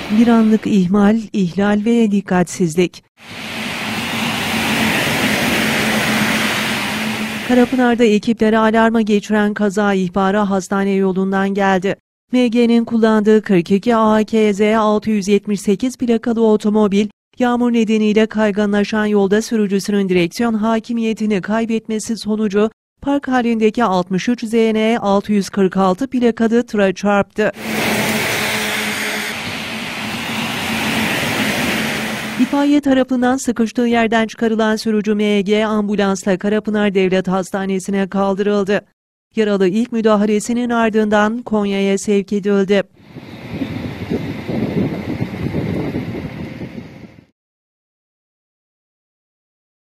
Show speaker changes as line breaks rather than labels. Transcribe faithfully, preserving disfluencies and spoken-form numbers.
Bir anlık ihmal, ihlal ve dikkatsizlik. Karapınar'da ekiplere alarma geçiren kaza ihbarı hastane yolundan geldi. M G'nin kullandığı kırk iki A K Z altı yüz yetmiş sekiz plakalı otomobil, yağmur nedeniyle kayganlaşan yolda sürücüsünün direksiyon hakimiyetini kaybetmesi sonucu park halindeki altmış üç Z N altı yüz kırk altı plakalı tıra çarptı. İtfaiye tarafından sıkıştığı yerden çıkarılan sürücü M G ambulansla Karapınar Devlet Hastanesi'ne kaldırıldı. Yaralı ilk müdahalesinin ardından Konya'ya sevk edildi.